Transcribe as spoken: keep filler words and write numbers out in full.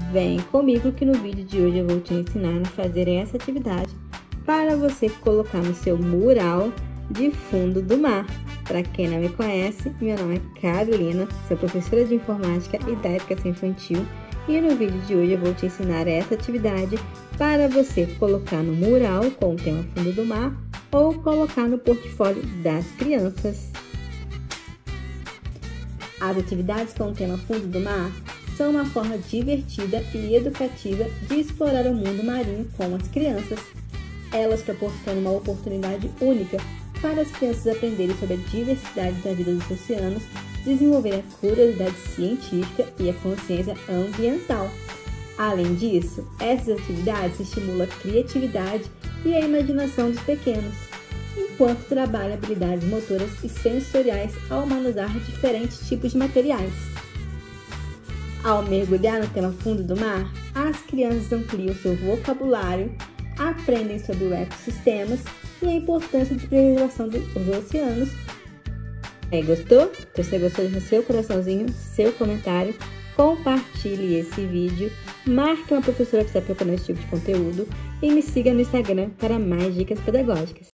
Vem comigo que no vídeo de hoje eu vou te ensinar a fazer essa atividade para você colocar no seu mural de fundo do mar. Para quem não me conhece, meu nome é Carolina, sou professora de informática e da educação infantil e no vídeo de hoje eu vou te ensinar essa atividade para você colocar no mural com o tema fundo do mar ou colocar no portfólio das crianças. As atividades com o tema fundo do mar são uma forma divertida e educativa de explorar o mundo marinho com as crianças. Elas proporcionam uma oportunidade única para as crianças aprenderem sobre a diversidade da vida dos oceanos, desenvolverem a curiosidade científica e a consciência ambiental. Além disso, essas atividades estimulam a criatividade e a imaginação dos pequenos, enquanto trabalham habilidades motoras e sensoriais ao manusear diferentes tipos de materiais. Ao mergulhar no tema fundo do mar, as crianças ampliam seu vocabulário, aprendem sobre os ecossistemas e a importância de preservação dos oceanos. Aí, gostou? Se você gostou, deixa seu coraçãozinho, seu comentário, compartilhe esse vídeo, marque uma professora que está procurando esse tipo de conteúdo e me siga no Instagram para mais dicas pedagógicas.